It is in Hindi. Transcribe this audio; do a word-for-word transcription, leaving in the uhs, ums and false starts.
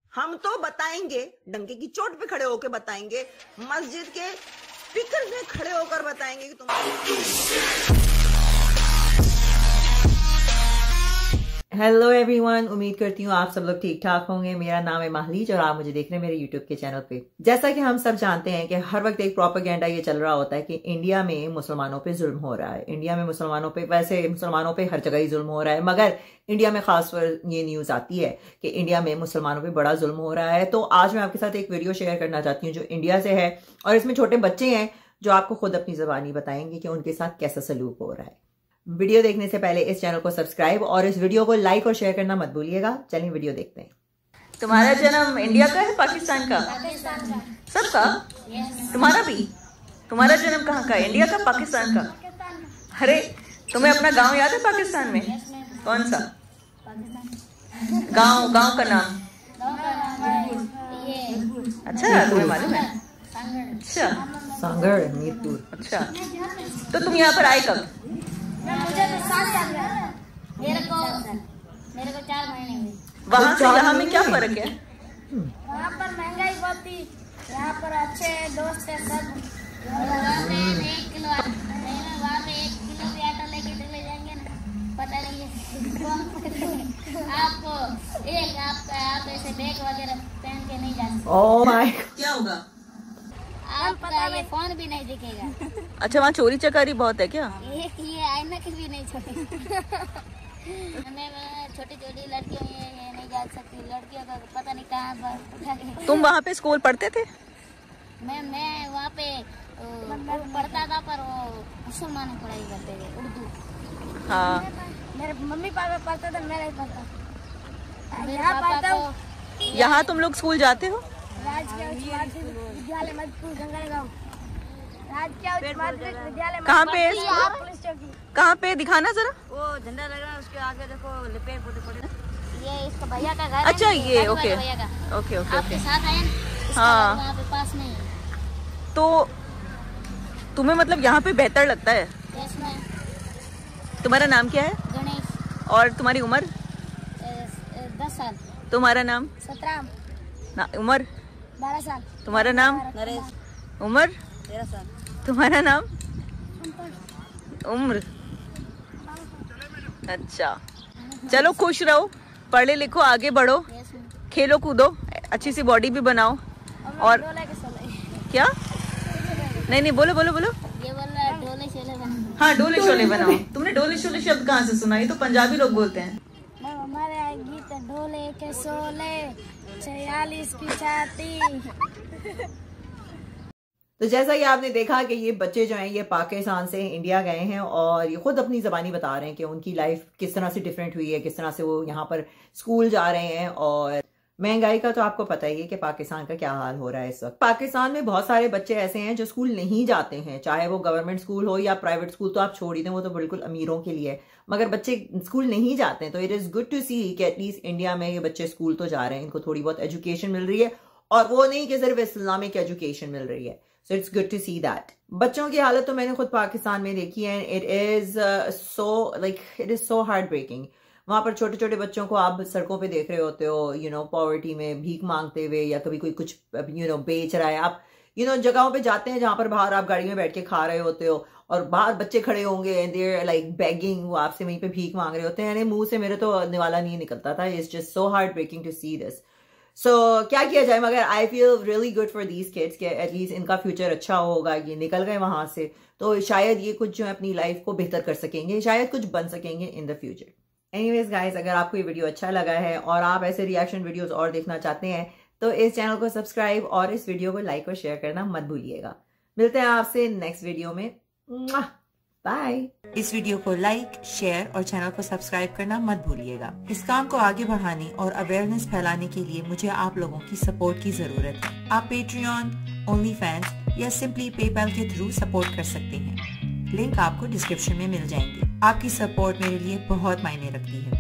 हम तो बताएंगे, डंके की चोट पे खड़े होकर बताएंगे, मस्जिद के स्पीकर में खड़े होकर बताएंगे कि तुम। हेलो एवरीवन, उम्मीद करती हूँ आप सब लोग ठीक ठाक होंगे। मेरा नाम है महलीज और आप मुझे देख रहे हैं मेरे यूट्यूब के चैनल पे। जैसा कि हम सब जानते हैं कि हर वक्त एक प्रोपेगेंडा ये चल रहा होता है कि इंडिया में मुसलमानों पे जुल्म हो रहा है। इंडिया में मुसलमानों पे, वैसे मुसलमानों पे हर जगह ही जुल्म हो रहा है, मगर इंडिया में खासकर ये न्यूज आती है कि इंडिया में मुसलमानों पे बड़ा जुल्म हो रहा है। तो आज मैं आपके साथ एक वीडियो शेयर करना चाहती हूँ जो इंडिया से है, और इसमें छोटे बच्चे हैं जो आपको खुद अपनी जबानी बताएंगे कि उनके साथ कैसा सलूक हो रहा है। वीडियो देखने से पहले इस चैनल को सब्सक्राइब और इस वीडियो को लाइक और शेयर करना मत भूलिएगा। चलिए वीडियो देखते हैं। तुम्हारा जन्म इंडिया का है पाकिस्तान का? सबका? तुम्हारा भी? तुम्हारा जन्म कहाँ का है? इंडिया का, पाकिस्तान का? अरे तुम्हें अपना गांव याद है पाकिस्तान में? कौन सा गांव? गांव का नाम? अच्छा, तुम्हें मालूम है? अच्छा, सांगड़, मीरपुर। अच्छा, तो तुम यहाँ पर आए कब? मुझे तो सात साल का है। मेरे को मेरे को चार महीने हुए। वहाँ से यहाँ में क्या फर्क है? वहाँ पर महंगाई बहुत थी, यहाँ पर अच्छे दोस्त है सब। वहाँ पे एक किलो वहाँ पे एक किलो भी आटा लेके चले जाएंगे ना, पता नहीं है आप एक आप आप ऐसे बैग वगैरह पहन के नहीं जा सकते। ओह माय, क्या होगा? आपका ये फोन भी नहीं दिखेगा। अच्छा, वहाँ चोरी चकारी बहुत है क्या? एक ये आईना की भी नहीं छोड़ी। हमें छोटी छोटी लड़कियों ये, ये नहीं जा सकती, लड़कियों का पता नहीं कहाँ। तुम वहाँ पे स्कूल पढ़ते थे? मैं मैं वहाँ पे पढ़ता था, पर वो मुसलमान पढ़ाई करते थे, उर्दू। हाँ, मेरे मम्मी पापा पढ़ते थे, मैं नहीं पढ़ता। यहाँ पढ़ता हूँ। यहाँ तुम लोग स्कूल जाते हो? विद्यालय मधुपुर गंगागांव। राजकीय माध्यमिक विद्यालय कहाँ पे? पुलिस चौकी। कहाँ पे? दिखाना जरा। वो झंडा लग रहा है, उसके आगे देखो पेड़ पौधे पड़े। ये इसका भैया का घर है। अच्छा, ये ओके भैया का। ओके ओके आपके ओके। साथ आए ना? हाँ, वहाँ पे पास में ही। तो तुम्हें मतलब यहाँ पे बेहतर लगता है? इसमें तुम्हारा नाम क्या है? गणेश। और तुम्हारी उम्र? दस साल। तुम्हारा नाम? सत्रह। ना, उम्र? बारह साल। तुम्हारा नाम? नरेश। उम्र? तेरह साल। तुम्हारा नाम? उम्र? अच्छा, चलो खुश रहो, पढ़े लिखो, आगे बढ़ो, खेलो कूदो, अच्छी सी बॉडी भी बनाओ। और क्या? नहीं नहीं, बोलो बोलो बोलो। ये बोल रहा है डोले शोले बनाओ। हाँ, डोले शोले बनाओ। तुमने डोले शोले शब्द कहाँ से सुना? ये तो पंजाबी लोग बोलते हैं। हमारे यहाँ गीत है, डोले के शोले छियालीस की छाती। तो जैसा कि आपने देखा कि ये बच्चे जो हैं ये पाकिस्तान से इंडिया गए हैं और ये खुद अपनी ज़बानी बता रहे हैं कि उनकी लाइफ किस तरह से डिफरेंट हुई है, किस तरह से वो यहाँ पर स्कूल जा रहे हैं। और महंगाई का तो आपको पता ही है कि पाकिस्तान का क्या हाल हो रहा है इस वक्त। पाकिस्तान में बहुत सारे बच्चे ऐसे हैं जो स्कूल नहीं जाते हैं, चाहे वो गवर्नमेंट स्कूल हो या प्राइवेट स्कूल, तो आप छोड़ ही दें, वो तो बिल्कुल अमीरों के लिए है, मगर बच्चे स्कूल नहीं जाते हैं। तो it is good to see कि एटलीस्ट इंडिया में ये बच्चे स्कूल तो जा रहे हैं, इनको थोड़ी बहुत एजुकेशन मिल रही है, और वो नहीं कि सिर्फ इस्लामिक एजुकेशन मिल रही है। So it's good to see that. बच्चों की हालत तो मैंने खुद पाकिस्तान में देखी है। It is so like it is so heart breaking. वहां पर छोटे छोटे बच्चों को आप सड़कों पे देख रहे होते हो, यू नो, पॉवर्टी में भीख मांगते हुए, या कभी कोई कुछ यू नो बेच रहा है। आप यू नो जगहों पे जाते हैं जहां पर बाहर आप गाड़ी में बैठ के खा रहे होते हो और बाहर बच्चे खड़े होंगे and they are like begging, वो आपसे वहीं पे भीख मांग रहे होते हैं। मुंह से मेरे तो निवाला नहीं निकलता था। It's just so heart breaking to see this. So so, क्या किया जाए, मगर I feel really good for these kids कि एटलीस्ट इनका फ्यूचर अच्छा होगा। ये निकल गए वहां से, तो शायद ये कुछ जो है अपनी लाइफ को बेहतर कर सकेंगे, शायद कुछ बन सकेंगे in the future. Anyways guys, अगर आपको ये वीडियो अच्छा लगा है और आप ऐसे रिएक्शन वीडियोस और देखना चाहते हैं तो इस चैनल को सब्सक्राइब और इस वीडियो को लाइक और शेयर करना मत भूलिएगा। मिलते हैं आपसे नेक्स्ट वीडियो में। बाय। इस वीडियो को लाइक, शेयर और चैनल को सब्सक्राइब करना मत भूलिएगा। इस काम को आगे बढ़ाने और अवेयरनेस फैलाने के लिए मुझे आप लोगों की सपोर्ट की जरूरत है। आप पेट्रियन, ओनली फैंस या सिंपली पेपैल के थ्रू सपोर्ट कर सकते हैं। लिंक आपको डिस्क्रिप्शन में मिल जाएंगे। आपकी सपोर्ट मेरे लिए बहुत मायने रखती है।